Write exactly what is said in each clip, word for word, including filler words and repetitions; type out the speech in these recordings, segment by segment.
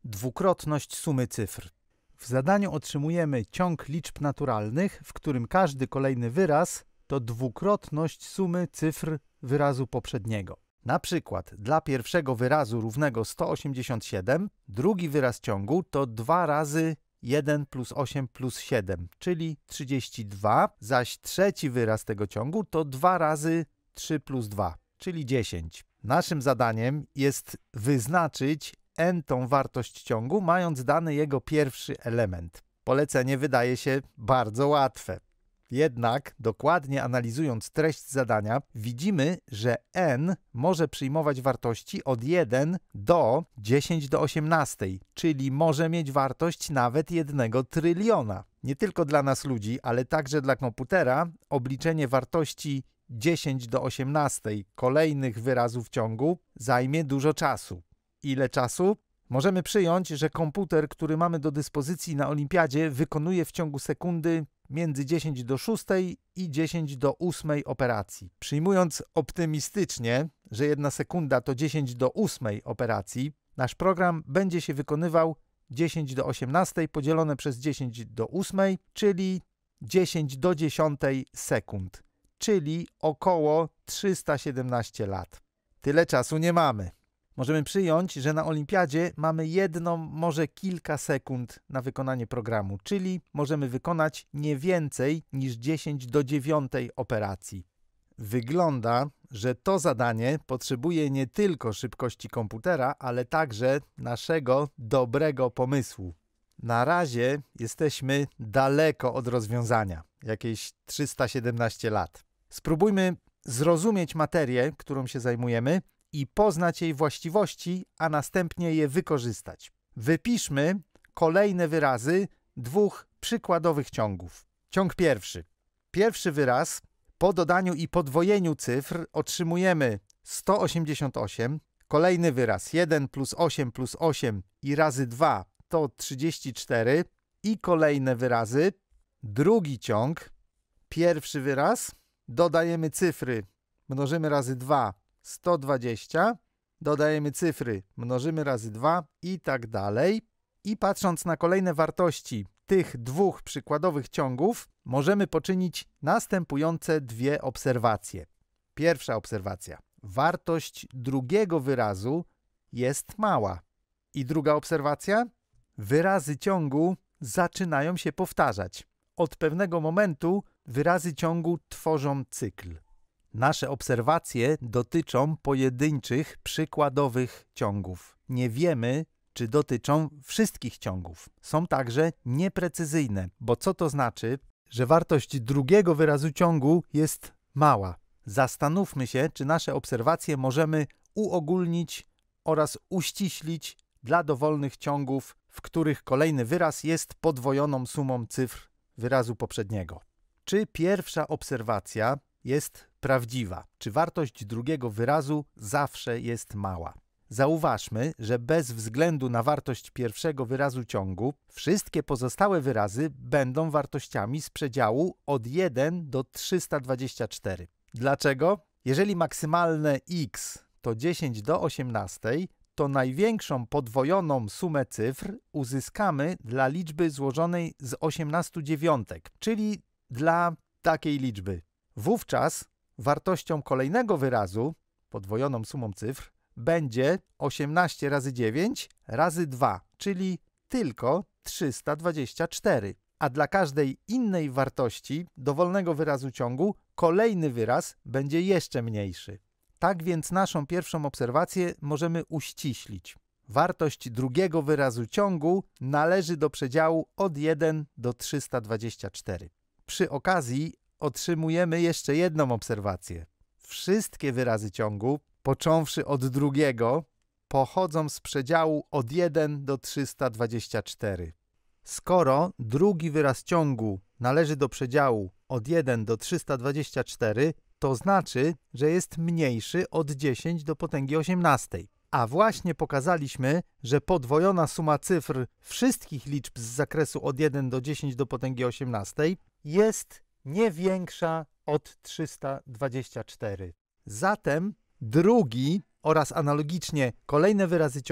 dwukrotność sumy cyfr. W zadaniu otrzymujemy ciąg liczb naturalnych, w którym każdy kolejny wyraz to dwukrotność sumy cyfr wyrazu poprzedniego. Na przykład dla pierwszego wyrazu równego sto osiemdziesiąt siedem, drugi wyraz ciągu to dwa razy jeden plus osiem plus siedem, czyli trzydzieści dwa, zaś trzeci wyraz tego ciągu to dwa razy trzy plus dwa, czyli dziesięć. Naszym zadaniem jest wyznaczyć n-tą wartość ciągu, mając dany jego pierwszy element. Polecenie wydaje się bardzo łatwe. Jednak, dokładnie analizując treść zadania, widzimy, że n może przyjmować wartości od jeden do dziesięć do osiemnastej, czyli może mieć wartość nawet jednego tryliona. Nie tylko dla nas ludzi, ale także dla komputera obliczenie wartości dziesięć do osiemnastej kolejnych wyrazów ciągu zajmie dużo czasu. Ile czasu? Możemy przyjąć, że komputer, który mamy do dyspozycji na olimpiadzie, wykonuje w ciągu sekundy między dziesięć do szóstej i dziesięć do ósmej operacji. Przyjmując optymistycznie, że jedna sekunda to dziesięć do ósmej operacji, nasz program będzie się wykonywał dziesięć do osiemnastej podzielone przez dziesięć do ósmej, czyli dziesięć do dziesiątej sekund, czyli około trzysta siedemnaście lat. Tyle czasu nie mamy. Możemy przyjąć, że na olimpiadzie mamy jedną, może kilka sekund na wykonanie programu, czyli możemy wykonać nie więcej niż dziesięć do dziewiątej operacji. Wygląda, że to zadanie potrzebuje nie tylko szybkości komputera, ale także naszego dobrego pomysłu. Na razie jesteśmy daleko od rozwiązania, jakieś trzysta siedemnaście lat. Spróbujmy zrozumieć materię, którą się zajmujemy, i poznać jej właściwości, a następnie je wykorzystać. Wypiszmy kolejne wyrazy dwóch przykładowych ciągów. Ciąg pierwszy. Pierwszy wyraz po dodaniu i podwojeniu cyfr otrzymujemy sto osiemdziesiąt osiem. Kolejny wyraz jeden plus osiem plus osiem i razy dwa to trzydzieści cztery. I kolejne wyrazy. Drugi ciąg. Pierwszy wyraz. Dodajemy cyfry. Mnożymy razy dwa. sto dwadzieścia, dodajemy cyfry, mnożymy razy dwa i tak dalej. I patrząc na kolejne wartości tych dwóch przykładowych ciągów, możemy poczynić następujące dwie obserwacje. Pierwsza obserwacja. Wartość drugiego wyrazu jest mała. I druga obserwacja. Wyrazy ciągu zaczynają się powtarzać. Od pewnego momentu wyrazy ciągu tworzą cykl. Nasze obserwacje dotyczą pojedynczych, przykładowych ciągów. Nie wiemy, czy dotyczą wszystkich ciągów. Są także nieprecyzyjne, bo co to znaczy? Że wartość drugiego wyrazu ciągu jest mała. Zastanówmy się, czy nasze obserwacje możemy uogólnić oraz uściślić dla dowolnych ciągów, w których kolejny wyraz jest podwojoną sumą cyfr wyrazu poprzedniego. Czy pierwsza obserwacja jest prawdziwa? Czy wartość drugiego wyrazu zawsze jest mała? Zauważmy, że bez względu na wartość pierwszego wyrazu ciągu, wszystkie pozostałe wyrazy będą wartościami z przedziału od jeden do trzysta dwadzieścia cztery. Dlaczego? Jeżeli maksymalne x to dziesięć do osiemnastej, to największą podwojoną sumę cyfr uzyskamy dla liczby złożonej z osiemnastu dziewiątek, czyli dla takiej liczby. Wówczas wartością kolejnego wyrazu, podwojoną sumą cyfr, będzie osiemnaście razy dziewięć razy dwa, czyli tylko trzysta dwadzieścia cztery. A dla każdej innej wartości dowolnego wyrazu ciągu kolejny wyraz będzie jeszcze mniejszy. Tak więc naszą pierwszą obserwację możemy uściślić. Wartość drugiego wyrazu ciągu należy do przedziału od jeden do trzysta dwadzieścia cztery. Przy okazji otrzymujemy jeszcze jedną obserwację. Wszystkie wyrazy ciągu, począwszy od drugiego, pochodzą z przedziału od jeden do trzysta dwadzieścia cztery. Skoro drugi wyraz ciągu należy do przedziału od jeden do trzysta dwadzieścia cztery, to znaczy, że jest mniejszy od dziesięć do potęgi osiemnastej. A właśnie pokazaliśmy, że podwojona suma cyfr wszystkich liczb z zakresu od jeden do dziesięć do potęgi osiemnastej jest nie większa od trzysta dwadzieścia cztery. Zatem drugi oraz analogicznie kolejne wyrazy ciągu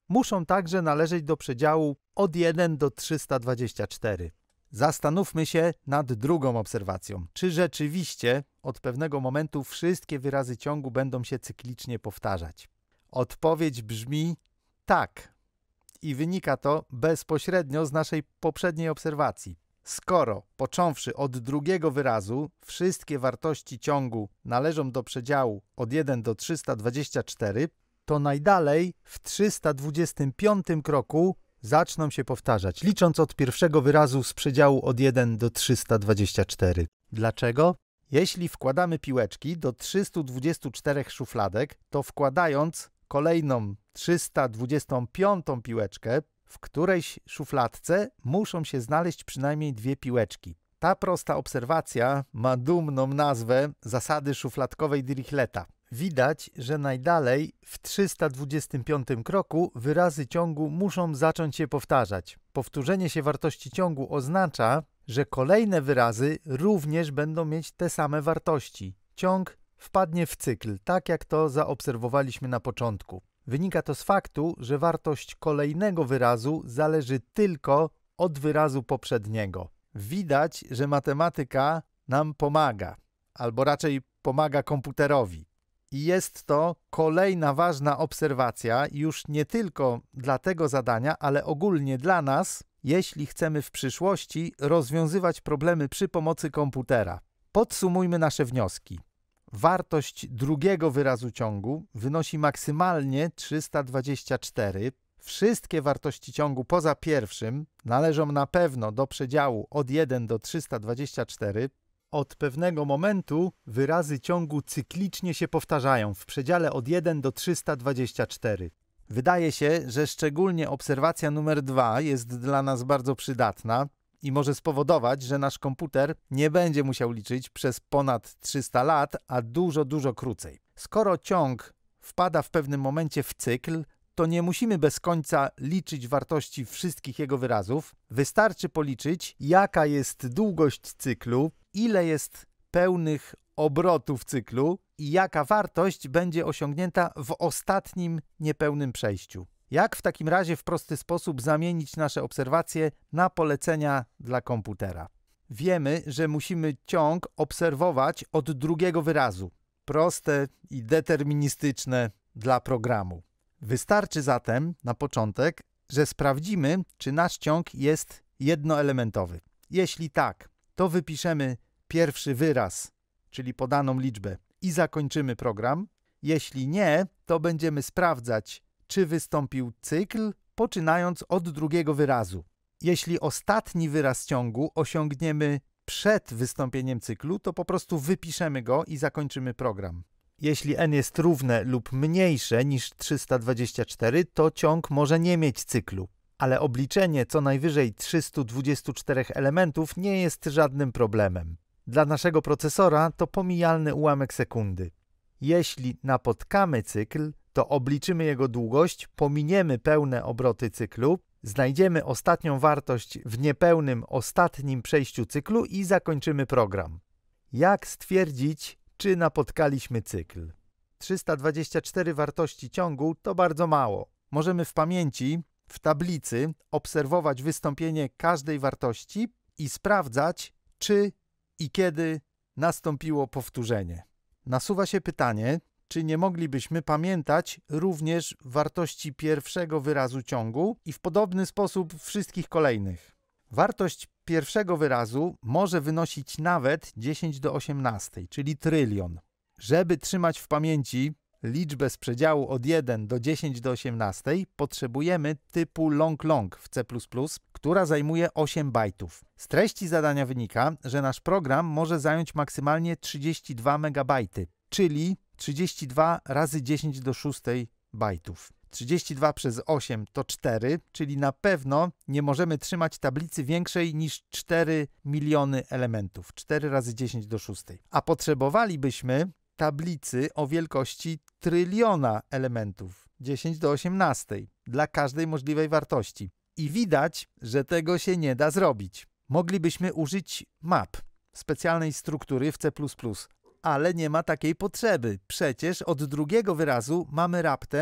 muszą także należeć do przedziału od jeden do trzysta dwudziestu czterech. Zastanówmy się nad drugą obserwacją. Czy rzeczywiście od pewnego momentu wszystkie wyrazy ciągu będą się cyklicznie powtarzać? Odpowiedź brzmi tak. I wynika to bezpośrednio z naszej poprzedniej obserwacji. Skoro, począwszy od drugiego wyrazu, wszystkie wartości ciągu należą do przedziału od jeden do trzysta dwudziestu czterech, to najdalej w trzysta dwudziestym piątym kroku zaczną się powtarzać, licząc od pierwszego wyrazu z przedziału od jeden do trzysta dwudziestu czterech. Dlaczego? Jeśli wkładamy piłeczki do trzystu dwudziestu czterech szufladek, to wkładając kolejną trzysta dwudziestą piątą piłeczkę, w którejś szufladce muszą się znaleźć przynajmniej dwie piłeczki. Ta prosta obserwacja ma dumną nazwę zasady szufladkowej Dirichleta. Widać, że najdalej w trzysta dwudziestym piątym kroku wyrazy ciągu muszą zacząć się powtarzać. Powtórzenie się wartości ciągu oznacza, że kolejne wyrazy również będą mieć te same wartości. Ciąg wpadnie w cykl, tak jak to zaobserwowaliśmy na początku. Wynika to z faktu, że wartość kolejnego wyrazu zależy tylko od wyrazu poprzedniego. Widać, że matematyka nam pomaga, albo raczej pomaga komputerowi. I jest to kolejna ważna obserwacja już nie tylko dla tego zadania, ale ogólnie dla nas, jeśli chcemy w przyszłości rozwiązywać problemy przy pomocy komputera. Podsumujmy nasze wnioski. Wartość drugiego wyrazu ciągu wynosi maksymalnie trzysta dwadzieścia cztery. Wszystkie wartości ciągu poza pierwszym należą na pewno do przedziału od jeden do trzysta dwadzieścia czterech. Od pewnego momentu wyrazy ciągu cyklicznie się powtarzają w przedziale od jeden do trzysta dwadzieścia czterech. Wydaje się, że szczególnie obserwacja numer dwa jest dla nas bardzo przydatna i może spowodować, że nasz komputer nie będzie musiał liczyć przez ponad trzysta lat, a dużo, dużo krócej. Skoro ciąg wpada w pewnym momencie w cykl, to nie musimy bez końca liczyć wartości wszystkich jego wyrazów. Wystarczy policzyć, jaka jest długość cyklu, ile jest pełnych obrotów cyklu i jaka wartość będzie osiągnięta w ostatnim niepełnym przejściu. Jak w takim razie w prosty sposób zamienić nasze obserwacje na polecenia dla komputera? Wiemy, że musimy ciąg obserwować od drugiego wyrazu. Proste i deterministyczne dla programu. Wystarczy zatem na początek, że sprawdzimy, czy nasz ciąg jest jednoelementowy. Jeśli tak, to wypiszemy pierwszy wyraz, czyli podaną liczbę i zakończymy program. Jeśli nie, to będziemy sprawdzać, czy wystąpił cykl, poczynając od drugiego wyrazu. Jeśli ostatni wyraz ciągu osiągniemy przed wystąpieniem cyklu, to po prostu wypiszemy go i zakończymy program. Jeśli n jest równe lub mniejsze niż trzysta dwadzieścia cztery, to ciąg może nie mieć cyklu. Ale obliczenie co najwyżej trzystu dwudziestu czterech elementów nie jest żadnym problemem. Dla naszego procesora to pomijalny ułamek sekundy. Jeśli napotkamy cykl, to obliczymy jego długość, pominiemy pełne obroty cyklu, znajdziemy ostatnią wartość w niepełnym ostatnim przejściu cyklu i zakończymy program. Jak stwierdzić, czy napotkaliśmy cykl? trzysta dwadzieścia cztery wartości ciągu to bardzo mało. Możemy w pamięci, w tablicy obserwować wystąpienie każdej wartości i sprawdzać, czy i kiedy nastąpiło powtórzenie. Nasuwa się pytanie, czy nie moglibyśmy pamiętać również wartości pierwszego wyrazu ciągu i w podobny sposób wszystkich kolejnych. Wartość pierwszego wyrazu może wynosić nawet dziesięć do osiemnastej, czyli trylion. Żeby trzymać w pamięci liczbę z przedziału od jeden do dziesięć do osiemnastej, potrzebujemy typu long long w C plus plus, która zajmuje osiem bajtów. Z treści zadania wynika, że nasz program może zająć maksymalnie trzydzieści dwa megabajty, czyli trzydzieści dwa razy dziesięć do szóstej bajtów. trzydzieści dwa przez osiem to cztery, czyli na pewno nie możemy trzymać tablicy większej niż cztery miliony elementów. cztery razy dziesięć do szóstej. A potrzebowalibyśmy tablicy o wielkości tryliona elementów. dziesięć do osiemnastej dla każdej możliwej wartości. I widać, że tego się nie da zrobić. Moglibyśmy użyć map, specjalnej struktury w C plus plus, ale nie ma takiej potrzeby. Przecież od drugiego wyrazu mamy raptem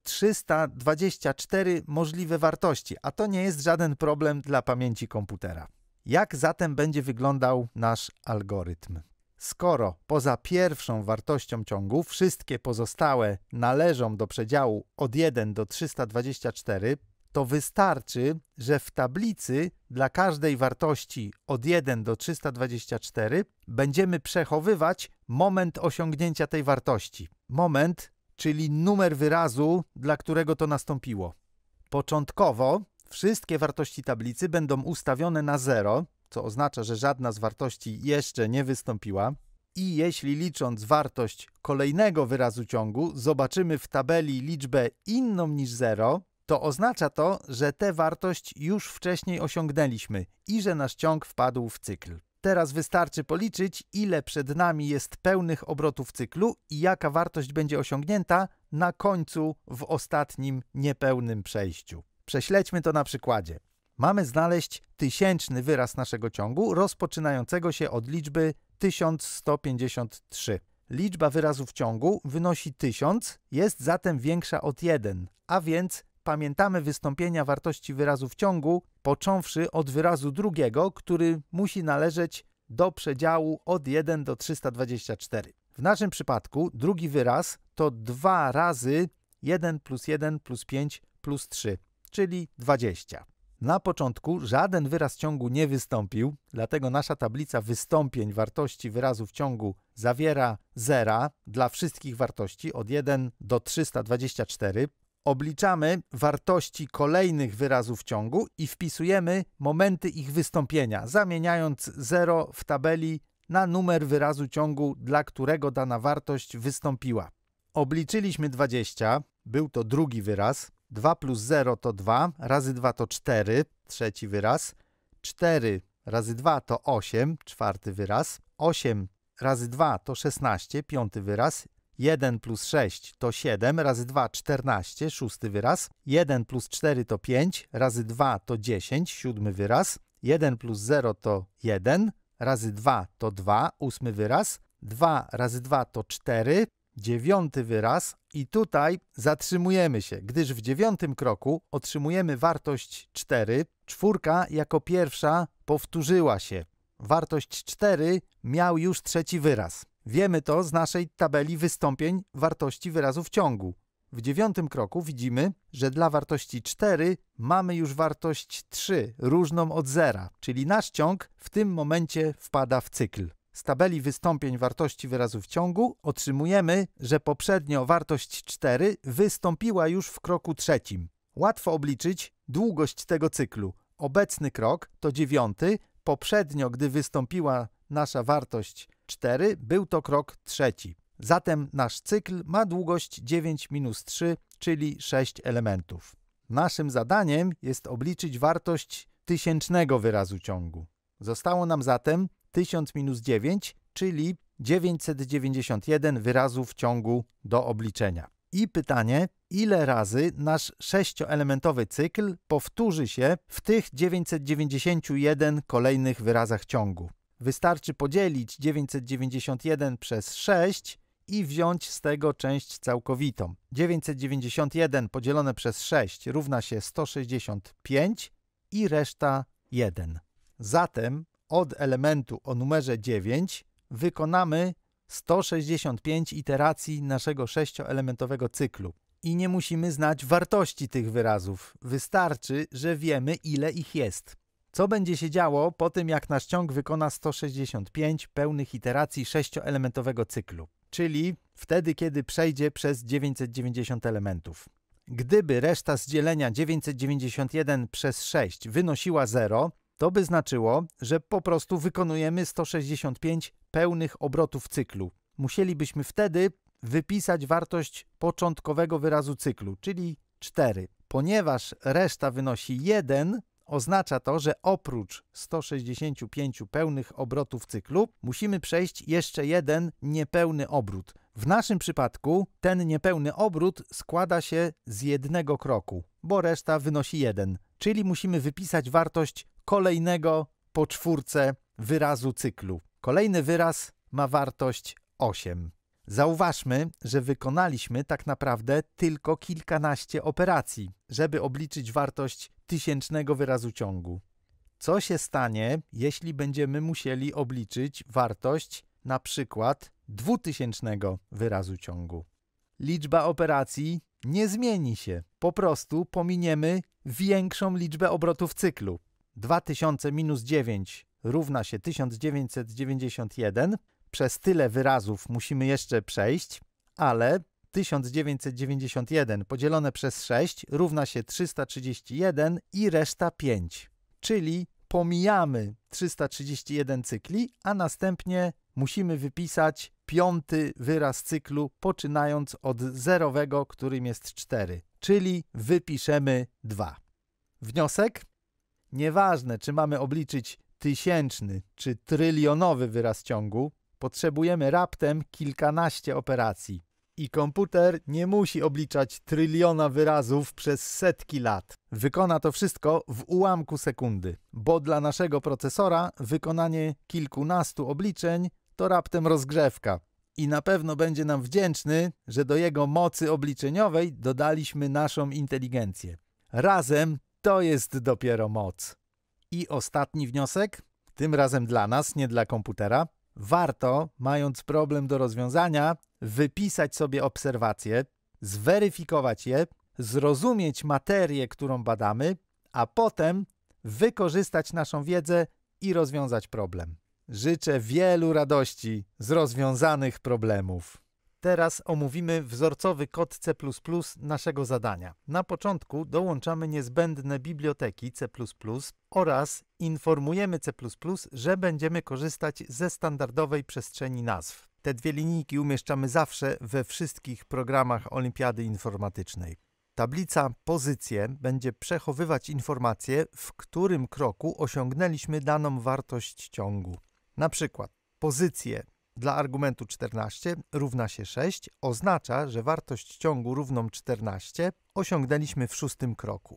trzysta dwadzieścia cztery możliwe wartości, a to nie jest żaden problem dla pamięci komputera. Jak zatem będzie wyglądał nasz algorytm? Skoro poza pierwszą wartością ciągu wszystkie pozostałe należą do przedziału od jeden do trzysta dwadzieścia cztery, to wystarczy, że w tablicy dla każdej wartości od jeden do trzysta dwadzieścia cztery będziemy przechowywać moment osiągnięcia tej wartości. Moment, czyli numer wyrazu, dla którego to nastąpiło. Początkowo wszystkie wartości tablicy będą ustawione na zero, co oznacza, że żadna z wartości jeszcze nie wystąpiła. I jeśli licząc wartość kolejnego wyrazu ciągu zobaczymy w tabeli liczbę inną niż zero, to oznacza to, że tę wartość już wcześniej osiągnęliśmy i że nasz ciąg wpadł w cykl. Teraz wystarczy policzyć, ile przed nami jest pełnych obrotów cyklu i jaka wartość będzie osiągnięta na końcu w ostatnim niepełnym przejściu. Prześledźmy to na przykładzie. Mamy znaleźć tysięczny wyraz naszego ciągu rozpoczynającego się od liczby tysiąc sto pięćdziesiąt trzy. Liczba wyrazów ciągu wynosi tysiąc, jest zatem większa od jeden, a więc pamiętamy wystąpienia wartości wyrazów ciągu, począwszy od wyrazu drugiego, który musi należeć do przedziału od jeden do trzysta dwadzieścia cztery. W naszym przypadku drugi wyraz to dwa razy jeden plus jeden plus pięć plus trzy, czyli dwadzieścia. Na początku żaden wyraz ciągu nie wystąpił, dlatego nasza tablica wystąpień wartości wyrazów ciągu zawiera zera dla wszystkich wartości od jeden do trzysta dwadzieścia cztery. Obliczamy wartości kolejnych wyrazów ciągu i wpisujemy momenty ich wystąpienia, zamieniając zero w tabeli na numer wyrazu ciągu, dla którego dana wartość wystąpiła. Obliczyliśmy dwadzieścia, był to drugi wyraz, dwa plus zero to dwa, razy dwa to cztery, trzeci wyraz, cztery razy dwa to osiem, czwarty wyraz, osiem razy dwa to szesnaście, piąty wyraz, jeden plus sześć to siedem, razy dwa czternaście, szósty wyraz, jeden plus cztery to pięć, razy dwa to dziesięć, siódmy wyraz, jeden plus zero to jeden, razy dwa to dwa, ósmy wyraz, dwa razy dwa to cztery, dziewiąty wyraz i tutaj zatrzymujemy się, gdyż w dziewiątym kroku otrzymujemy wartość cztery, czwórka jako pierwsza powtórzyła się. Wartość cztery miał już trzeci wyraz. Wiemy to z naszej tabeli wystąpień wartości wyrazów ciągu. W dziewiątym kroku widzimy, że dla wartości cztery mamy już wartość trzy, różną od zera, czyli nasz ciąg w tym momencie wpada w cykl. Z tabeli wystąpień wartości wyrazów ciągu otrzymujemy, że poprzednio wartość cztery wystąpiła już w kroku trzecim. Łatwo obliczyć długość tego cyklu. Obecny krok to dziewiąty, poprzednio, gdy wystąpiła nasza wartość cztery, był to krok trzeci. Zatem nasz cykl ma długość dziewięć minus trzy, czyli sześć elementów. Naszym zadaniem jest obliczyć wartość tysięcznego wyrazu ciągu. Zostało nam zatem tysiąc minus dziewięć, czyli dziewięćset dziewięćdziesiąt jeden wyrazów ciągu do obliczenia. I pytanie, ile razy nasz sześcioelementowy cykl powtórzy się w tych dziewięćset dziewięćdziesięciu jeden kolejnych wyrazach ciągu. Wystarczy podzielić dziewięćset dziewięćdziesiąt jeden przez sześć i wziąć z tego część całkowitą. dziewięćset dziewięćdziesiąt jeden podzielone przez sześć równa się sto sześćdziesiąt pięć i reszta jeden. Zatem od elementu o numerze dziewięć wykonamy sto sześćdziesiąt pięć iteracji naszego sześcioelementowego cyklu. I nie musimy znać wartości tych wyrazów. Wystarczy, że wiemy, ile ich jest. Co będzie się działo po tym, jak nasz ciąg wykona sto sześćdziesiąt pięć pełnych iteracji sześcioelementowego cyklu, czyli wtedy, kiedy przejdzie przez dziewięćset dziewięćdziesiąt elementów. Gdyby reszta z dzielenia dziewięćset dziewięćdziesiąt jeden przez sześć wynosiła zero, to by znaczyło, że po prostu wykonujemy sto sześćdziesiąt pięć pełnych obrotów cyklu. Musielibyśmy wtedy wypisać wartość początkowego wyrazu cyklu, czyli cztery. Ponieważ reszta wynosi jeden, oznacza to, że oprócz stu sześćdziesięciu pięciu pełnych obrotów cyklu musimy przejść jeszcze jeden niepełny obrót. W naszym przypadku ten niepełny obrót składa się z jednego kroku, bo reszta wynosi jeden, czyli musimy wypisać wartość kolejnego po czwórce wyrazu cyklu. Kolejny wyraz ma wartość osiem. Zauważmy, że wykonaliśmy tak naprawdę tylko kilkanaście operacji, żeby obliczyć wartość tysięcznego wyrazu ciągu. Co się stanie, jeśli będziemy musieli obliczyć wartość na przykład dwutysięcznego wyrazu ciągu? Liczba operacji nie zmieni się, po prostu pominiemy większą liczbę obrotów cyklu. dwa tysiące minus dziewięć równa się tysiąc dziewięćset dziewięćdziesiąt jeden. Przez tyle wyrazów musimy jeszcze przejść, ale tysiąc dziewięćset dziewięćdziesiąt jeden podzielone przez sześć równa się trzysta trzydzieści jeden i reszta pięć. Czyli pomijamy trzysta trzydzieści jeden cykli, a następnie musimy wypisać piąty wyraz cyklu, poczynając od zerowego, którym jest cztery, czyli wypiszemy dwa. Wniosek? Nieważne, czy mamy obliczyć tysięczny czy trylionowy wyraz ciągu, potrzebujemy raptem kilkanaście operacji. I komputer nie musi obliczać tryliona wyrazów przez setki lat. Wykona to wszystko w ułamku sekundy, bo dla naszego procesora wykonanie kilkunastu obliczeń to raptem rozgrzewka. I na pewno będzie nam wdzięczny, że do jego mocy obliczeniowej dodaliśmy naszą inteligencję. Razem to jest dopiero moc. I ostatni wniosek, tym razem dla nas, nie dla komputera. Warto, mając problem do rozwiązania, wypisać sobie obserwacje, zweryfikować je, zrozumieć materię, którą badamy, a potem wykorzystać naszą wiedzę i rozwiązać problem. Życzę wielu radości z rozwiązanych problemów. Teraz omówimy wzorcowy kod C plus plus naszego zadania. Na początku dołączamy niezbędne biblioteki C plus plus oraz informujemy C plus plus, że będziemy korzystać ze standardowej przestrzeni nazw. Te dwie linijki umieszczamy zawsze we wszystkich programach Olimpiady Informatycznej. Tablica pozycje będzie przechowywać informacje, w którym kroku osiągnęliśmy daną wartość ciągu. Na przykład pozycję dla argumentu czternaście równa się sześć oznacza, że wartość ciągu równą czternaście osiągnęliśmy w szóstym kroku.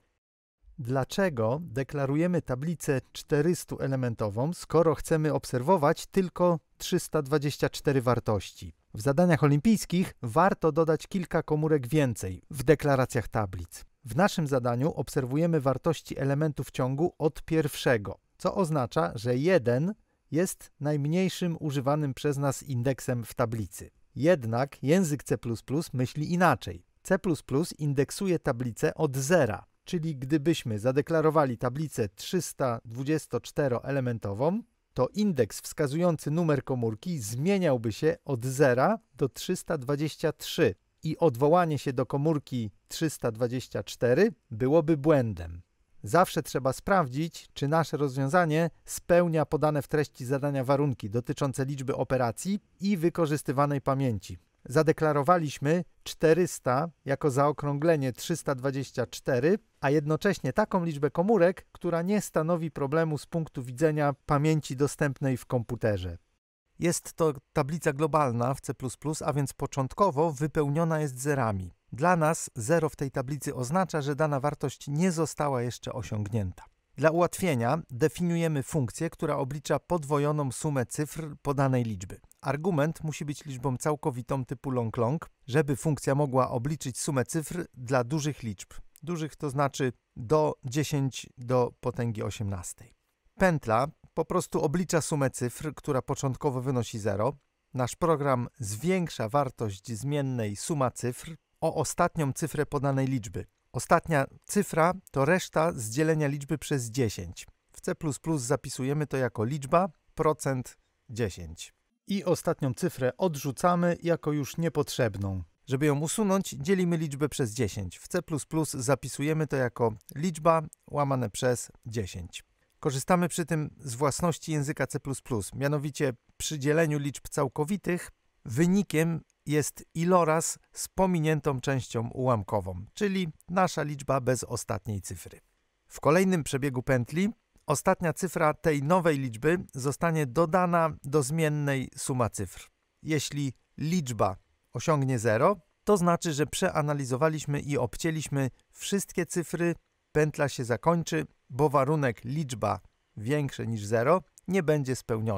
Dlaczego deklarujemy tablicę czterystuelementową, skoro chcemy obserwować tylko trzysta dwadzieścia cztery wartości? W zadaniach olimpijskich warto dodać kilka komórek więcej w deklaracjach tablic. W naszym zadaniu obserwujemy wartości elementów ciągu od pierwszego, co oznacza, że jeden jest najmniejszym używanym przez nas indeksem w tablicy. Jednak język C plus plus myśli inaczej. C plus plus indeksuje tablicę od zera, czyli gdybyśmy zadeklarowali tablicę trzysta dwudziestoczteroelementową, to indeks wskazujący numer komórki zmieniałby się od zera do trzysta dwadzieścia trzy i odwołanie się do komórki trzysta dwadzieścia cztery byłoby błędem. Zawsze trzeba sprawdzić, czy nasze rozwiązanie spełnia podane w treści zadania warunki dotyczące liczby operacji i wykorzystywanej pamięci. Zadeklarowaliśmy czterysta jako zaokrąglenie trzysta dwadzieścia cztery, a jednocześnie taką liczbę komórek, która nie stanowi problemu z punktu widzenia pamięci dostępnej w komputerze. Jest to tablica globalna w C plus plus, a więc początkowo wypełniona jest zerami. Dla nas zero w tej tablicy oznacza, że dana wartość nie została jeszcze osiągnięta. Dla ułatwienia definiujemy funkcję, która oblicza podwojoną sumę cyfr podanej liczby. Argument musi być liczbą całkowitą typu long-long, żeby funkcja mogła obliczyć sumę cyfr dla dużych liczb. Dużych to znaczy do dziesięć do potęgi osiemnastej. Pętla po prostu oblicza sumę cyfr, która początkowo wynosi zero. Nasz program zwiększa wartość zmiennej suma cyfr o ostatnią cyfrę podanej liczby. Ostatnia cyfra to reszta z dzielenia liczby przez dziesięć. W C plus plus zapisujemy to jako liczba procent dziesięć. I ostatnią cyfrę odrzucamy jako już niepotrzebną. Żeby ją usunąć, dzielimy liczbę przez dziesięć. W C plus plus zapisujemy to jako liczba łamane przez dziesięć. Korzystamy przy tym z własności języka C plus plus, mianowicie przy dzieleniu liczb całkowitych wynikiem jest iloraz z pominiętą częścią ułamkową, czyli nasza liczba bez ostatniej cyfry. W kolejnym przebiegu pętli ostatnia cyfra tej nowej liczby zostanie dodana do zmiennej suma cyfr. Jeśli liczba osiągnie zero, to znaczy, że przeanalizowaliśmy i obcięliśmy wszystkie cyfry, pętla się zakończy, bo warunek liczba większe niż zero nie będzie spełniony.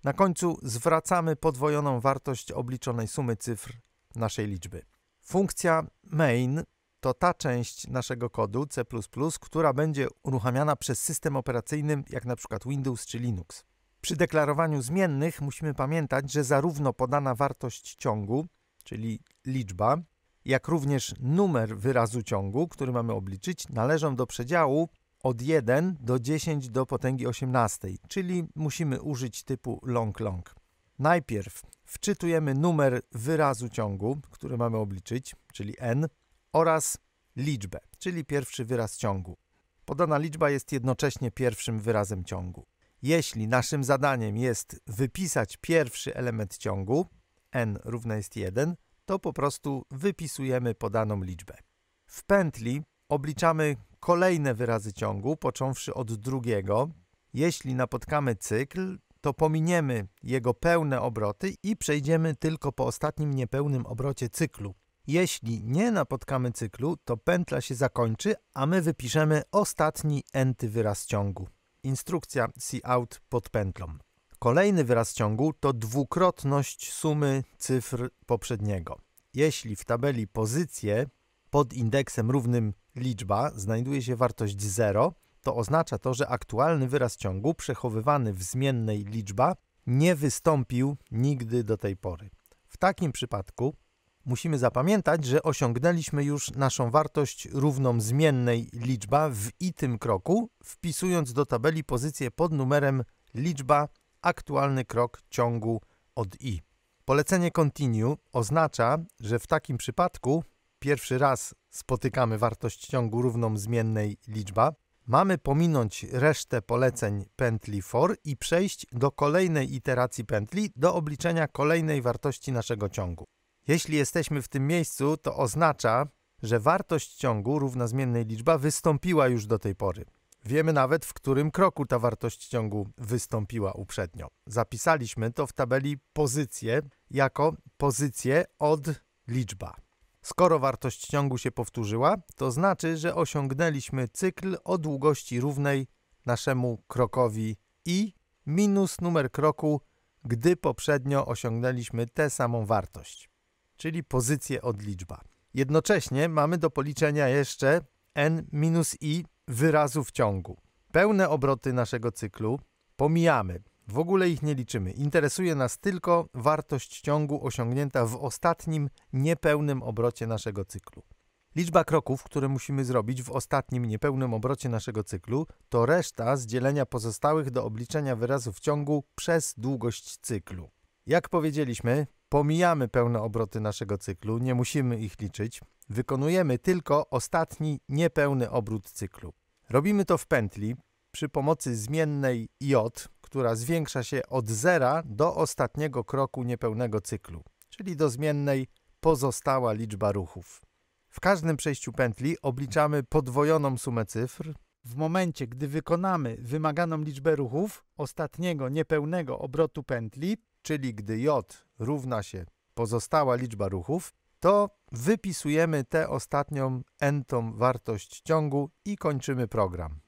Na końcu zwracamy podwojoną wartość obliczonej sumy cyfr naszej liczby. Funkcja main to ta część naszego kodu C plus plus, która będzie uruchamiana przez system operacyjny jak na przykład Windows czy Linux. Przy deklarowaniu zmiennych musimy pamiętać, że zarówno podana wartość ciągu, czyli liczba, jak również numer wyrazu ciągu, który mamy obliczyć, należą do przedziału od jeden do dziesięć do potęgi osiemnastej, czyli musimy użyć typu long long. Najpierw wczytujemy numer wyrazu ciągu, który mamy obliczyć, czyli n, oraz liczbę, czyli pierwszy wyraz ciągu. Podana liczba jest jednocześnie pierwszym wyrazem ciągu. Jeśli naszym zadaniem jest wypisać pierwszy element ciągu, n równa jest jeden, to po prostu wypisujemy podaną liczbę. W pętli obliczamy kolejne wyrazy ciągu, począwszy od drugiego. Jeśli napotkamy cykl, to pominiemy jego pełne obroty i przejdziemy tylko po ostatnim niepełnym obrocie cyklu. Jeśli nie napotkamy cyklu, to pętla się zakończy, a my wypiszemy ostatni n-ty wyraz ciągu. Instrukcja cout pod pętlą. Kolejny wyraz ciągu to dwukrotność sumy cyfr poprzedniego. Jeśli w tabeli pozycje pod indeksem równym liczba znajduje się wartość zero, to oznacza to, że aktualny wyraz ciągu przechowywany w zmiennej liczba nie wystąpił nigdy do tej pory. W takim przypadku musimy zapamiętać, że osiągnęliśmy już naszą wartość równą zmiennej liczba w itym kroku, wpisując do tabeli pozycję pod numerem liczba aktualny krok ciągu od i. Polecenie continue oznacza, że w takim przypadku pierwszy raz spotykamy wartość ciągu równą zmiennej liczba. Mamy pominąć resztę poleceń pętli for i przejść do kolejnej iteracji pętli do obliczenia kolejnej wartości naszego ciągu. Jeśli jesteśmy w tym miejscu, to oznacza, że wartość ciągu równa zmiennej liczba wystąpiła już do tej pory. Wiemy nawet, w którym kroku ta wartość ciągu wystąpiła uprzednio. Zapisaliśmy to w tabeli pozycję jako pozycję od liczba. Skoro wartość ciągu się powtórzyła, to znaczy, że osiągnęliśmy cykl o długości równej naszemu krokowi i minus numer kroku, gdy poprzednio osiągnęliśmy tę samą wartość, czyli pozycję od liczba. Jednocześnie mamy do policzenia jeszcze n minus i wyrazów ciągu. Pełne obroty naszego cyklu pomijamy, w ogóle ich nie liczymy. Interesuje nas tylko wartość ciągu osiągnięta w ostatnim niepełnym obrocie naszego cyklu. Liczba kroków, które musimy zrobić w ostatnim niepełnym obrocie naszego cyklu, to reszta z dzielenia pozostałych do obliczenia wyrazów ciągu przez długość cyklu. Jak powiedzieliśmy, pomijamy pełne obroty naszego cyklu, nie musimy ich liczyć. Wykonujemy tylko ostatni niepełny obrót cyklu. Robimy to w pętli przy pomocy zmiennej j, która zwiększa się od zera do ostatniego kroku niepełnego cyklu, czyli do zmiennej pozostała liczba ruchów. W każdym przejściu pętli obliczamy podwojoną sumę cyfr. W momencie, gdy wykonamy wymaganą liczbę ruchów ostatniego niepełnego obrotu pętli, czyli gdy j równa się pozostała liczba ruchów, to wypisujemy tę ostatnią n-tą wartość ciągu i kończymy program.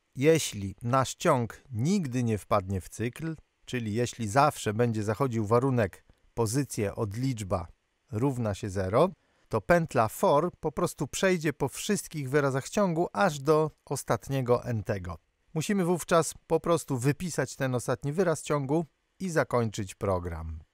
Jeśli nasz ciąg nigdy nie wpadnie w cykl, czyli jeśli zawsze będzie zachodził warunek pozycję od liczba równa się zero, to pętla for po prostu przejdzie po wszystkich wyrazach ciągu aż do ostatniego n-tego. Musimy wówczas po prostu wypisać ten ostatni wyraz ciągu i zakończyć program.